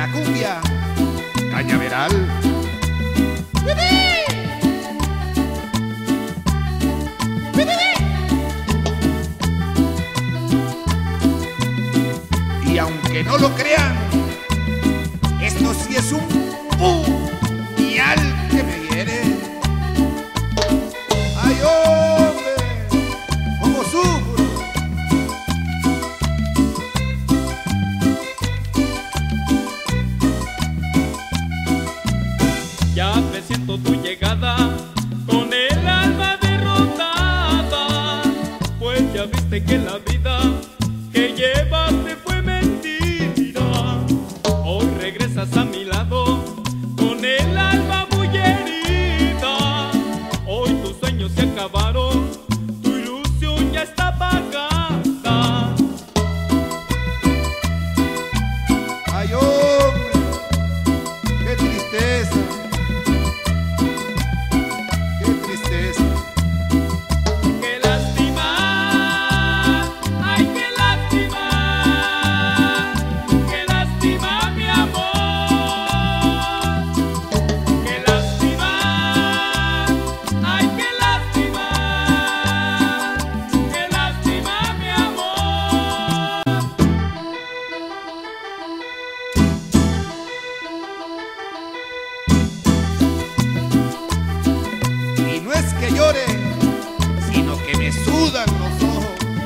la cumbia cañaveral. Y aunque no lo crean, esto sí es un puñal que me hiere. ¡Ay, hombre! ¡Cómo sufro! Ya presiento tu llegada con el alma derrotada, pues ya viste que la vida que llevaste fue mentira. Hoy regresas a mi lado con el alma muy herida. Hoy tus sueños se acabaron, tu ilusión ya está apagada. ¡Ay, hombre! ¡Qué tristeza! ¡Qué tristeza! ¡Qué lástima! ¡Ay, qué lástima! ¡Qué lástima, mi amor! ¡Qué lástima! ¡Ay, qué lástima! ¡Qué lástima, mi amor! Y no es que llore, sino que me sudan los ojos.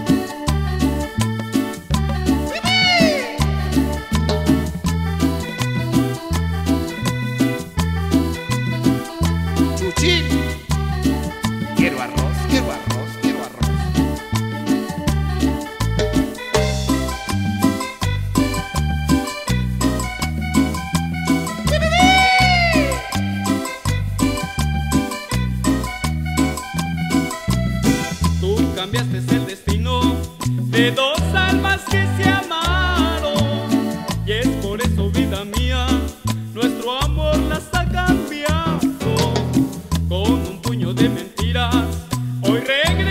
Chuchín, quiero arroz, quiero arroz, quiero arroz. Tú cambiaste el destino de dos almas que se amaron, y es por eso, vida mía, nuestro amor las ha cambiado. Con un puño de mentiras, hoy regresa.